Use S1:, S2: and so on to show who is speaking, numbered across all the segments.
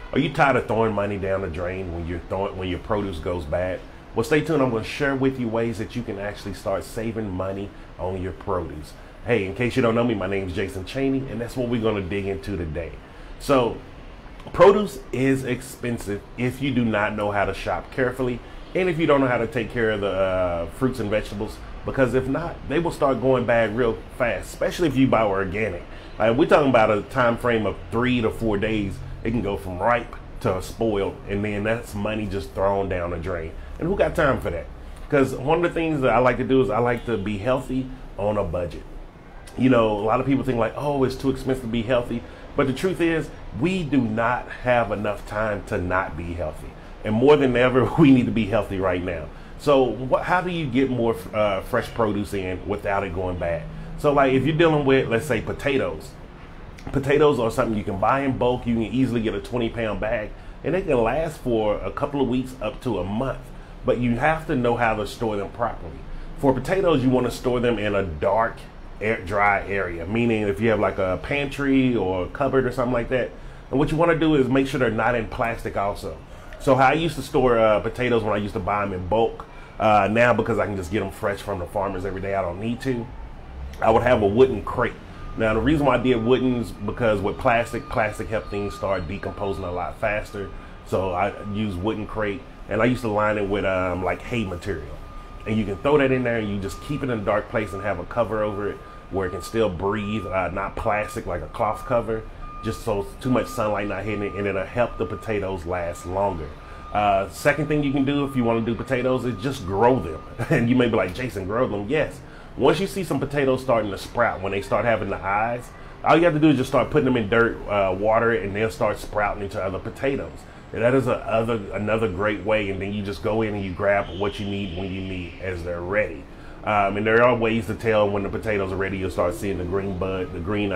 S1: Are you tired of throwing money down the drain when your produce goes bad? Well, stay tuned. I'm going to share with you ways that you can actually start saving money on your produce. Hey, in case you don't know me, my name is Jason Chaney, and that's what we're going to dig into today. So, produce is expensive if you do not know how to shop carefully, and if you don't know how to take care of the fruits and vegetables, because if not, they will start going bad real fast, especially if you buy organic. Like, we're talking about a time frame of 3 to 4 days. It can go from ripe to spoiled, and then that's money just thrown down the drain. And who got time for that? Because one of the things that I like to do is I like to be healthy on a budget. You know, a lot of people think like, oh, it's too expensive to be healthy. But the truth is, we do not have enough time to not be healthy. And more than ever, we need to be healthy right now. So how do you get more fresh produce in without it going bad? So like if you're dealing with, let's say, potatoes. Potatoes are something you can buy in bulk. You can easily get a 20-pound bag, and they can last for a couple of weeks up to a month. But you have to know how to store them properly. For potatoes, you want to store them in a dark, dry area, meaning if you have like a pantry or a cupboard or something like that. And what you want to do is make sure they're not in plastic also. So how I used to store potatoes when I used to buy them in bulk, now because I can just get them fresh from the farmers every day, I don't need to. I would have a wooden crate. Now the reason why I did wooden is because with plastic help things start decomposing a lot faster. So I use wooden crate, and I used to line it with like hay material. And you can throw that in there and you just keep it in a dark place and have a cover over it where it can still breathe, not plastic like a cloth cover, just so too much sunlight not hitting it, and it'll help the potatoes last longer. Second thing you can do if you want to do potatoes is just grow them. And you may be like, Jason, grow them? Yes. Once you see some potatoes starting to sprout, when they start having the eyes, all you have to do is just start putting them in dirt, water, and they'll start sprouting into other potatoes. And that is another great way. And then you just go in and you grab what you need when you need as they're ready. And there are ways to tell when the potatoes are ready. You'll start seeing the green bud, the green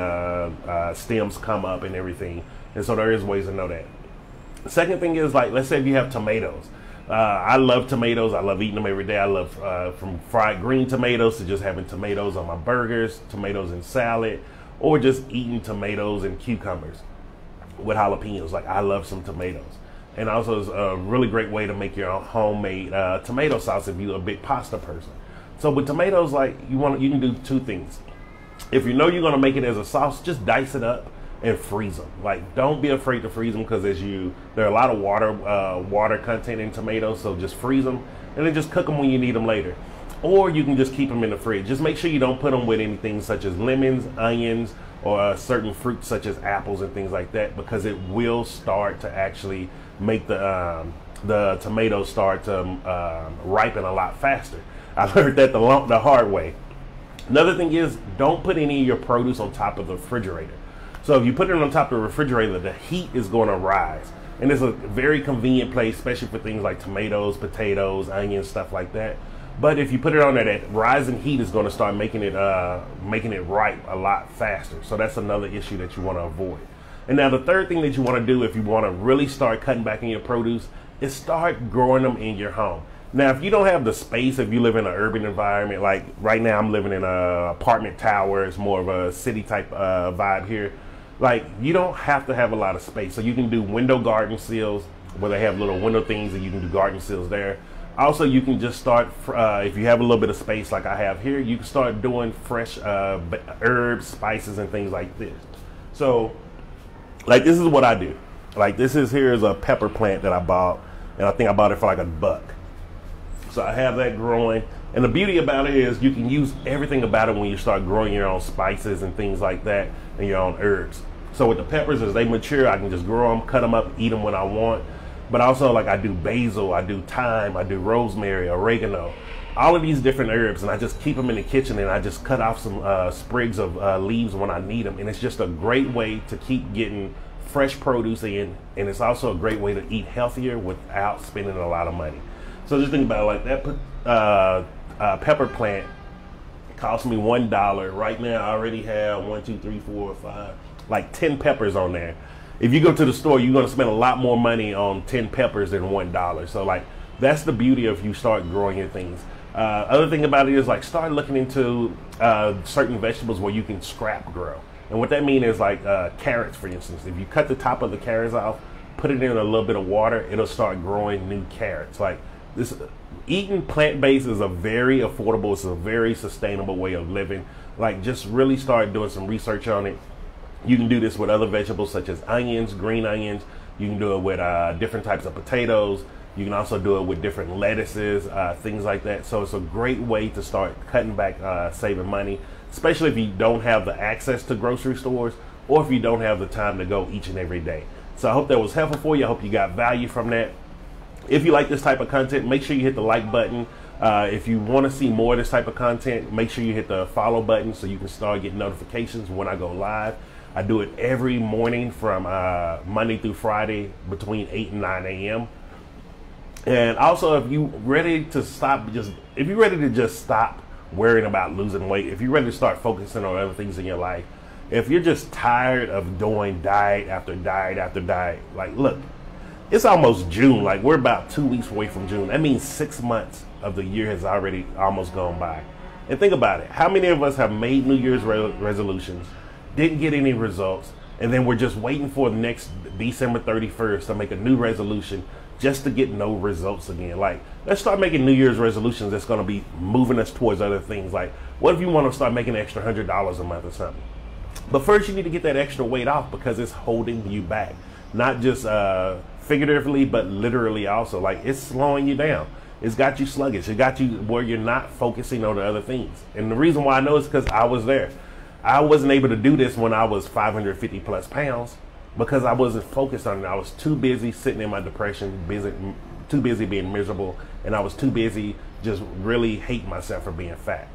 S1: stems come up and everything. And so there is ways to know that. The second thing is, like, let's say if you have tomatoes. I love tomatoes. I love eating them every day. I love from fried green tomatoes to just having tomatoes on my burgers, tomatoes in salad, or just eating tomatoes and cucumbers with jalapenos. Like, I love some tomatoes. And also it's a really great way to make your own homemade tomato sauce if you're a big pasta person. So with tomatoes, like, you can do two things. If you know you're gonna make it as a sauce, just dice it up and freeze them. Like, don't be afraid to freeze them, because there are a lot of water content in tomatoes, so just freeze them and then just cook them when you need them later. Or you can just keep them in the fridge. Just make sure you don't put them with anything such as lemons, onions, or certain fruits such as apples and things like that, because it will start to actually make the tomatoes start to ripen a lot faster. I learned that the hard way. Another thing is, don't put any of your produce on top of the refrigerator. So if you put it on top of the refrigerator, the heat is going to rise. And it's a very convenient place, especially for things like tomatoes, potatoes, onions, stuff like that. But if you put it on there, that rising heat is going to start making it ripe a lot faster. So that's another issue that you want to avoid. And now the third thing that you want to do if you want to really start cutting back in your produce is start growing them in your home. Now, if you don't have the space, if you live in an urban environment, like right now I'm living in an apartment tower, it's more of a city type vibe here. Like, you don't have to have a lot of space. So you can do window garden sills where they have little window things, and you can do garden sills there. Also, you can just start, if you have a little bit of space like I have here, you can start doing fresh herbs, spices, and things like this. So, like, this is what I do. Like, here is a pepper plant that I bought, and I think I bought it for like $1. So I have that growing. And the beauty about it is you can use everything about it when you start growing your own spices and things like that, and your own herbs. So with the peppers, as they mature, I can just grow them, cut them up, eat them when I want. But also, like, I do basil, I do thyme, I do rosemary, oregano, all of these different herbs, and I just keep them in the kitchen, and I just cut off some sprigs of leaves when I need them. And it's just a great way to keep getting fresh produce in, and it's also a great way to eat healthier without spending a lot of money. So just think about it like that. Pepper plant cost me $1. Right now I already have 1, 2, 3, 4, 5, like 10 peppers on there. If you go to the store, you're going to spend a lot more money on 10 peppers than $1. So, like, that's the beauty of you start growing your things. Other thing about it is, like, start looking into certain vegetables where you can scrap grow. And what that means is, like, carrots, for instance. If you cut the top of the carrots off, put it in a little bit of water, it'll start growing new carrots. Like this, eating plant-based is a very affordable, it's a very sustainable way of living. Like just really start doing some research on it. You can do this with other vegetables such as onions, green onions. You can do it with different types of potatoes. You can also do it with different lettuces, things like that. So it's a great way to start cutting back, saving money, especially if you don't have the access to grocery stores or if you don't have the time to go each and every day. So I hope that was helpful for you. I hope you got value from that. If you like this type of content, make sure you hit the like button. If you want to see more of this type of content, make sure you hit the follow button so you can start getting notifications when I go live. I do it every morning from Monday through Friday between 8 and 9 a.m. And also, if you're ready to just stop worrying about losing weight, if you're ready to start focusing on other things in your life, if you're just tired of doing diet after diet after diet, like look, it's almost June. Like we're about 2 weeks away from June. That means 6 months of the year has already almost gone by. And think about it. How many of us have made New Year's resolutions, didn't get any results, and then we're just waiting for the next December 31st to make a new resolution just to get no results again? Like, let's start making New Year's resolutions that's going to be moving us towards other things. Like, what if you want to start making an extra $100 a month or something? But first, you need to get that extra weight off because it's holding you back. Not just figuratively, but literally also. Like, it's slowing you down. It's got you sluggish. It got you where you're not focusing on the other things. And the reason why I know is because I was there. I wasn't able to do this when I was 550 plus pounds because I wasn't focused on it. I was too busy sitting in my depression, too busy being miserable, and I was too busy just really hating myself for being fat.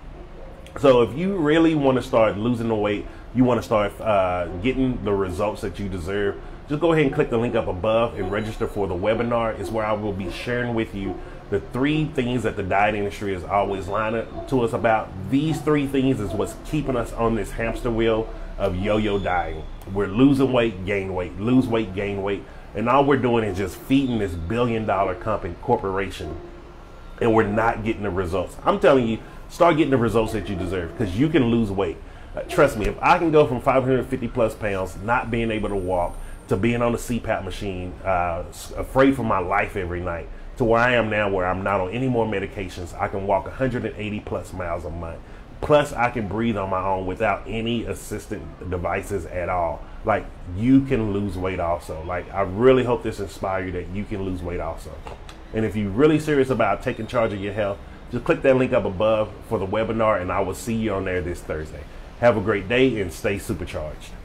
S1: So if you really want to start losing the weight, you want to start getting the results that you deserve, just go ahead and click the link up above and register for the webinar. It's where I will be sharing with you the 3 things that the diet industry is always lying to us about. These 3 things is what's keeping us on this hamster wheel of yo-yo dieting. We're losing weight, gain weight, lose weight, gain weight. And all we're doing is just feeding this billion-dollar corporation, and we're not getting the results. I'm telling you, start getting the results that you deserve because you can lose weight. Trust me, if I can go from 550 plus pounds, not being able to walk, to being on the CPAP machine, afraid for my life every night, to where I am now where I'm not on any more medications, I can walk 180 plus miles a month. Plus, I can breathe on my own without any assistant devices at all. Like, you can lose weight also. Like, I really hope this inspires you that you can lose weight also. And if you're really serious about taking charge of your health, just click that link up above for the webinar, and I will see you on there this Thursday. Have a great day and stay supercharged.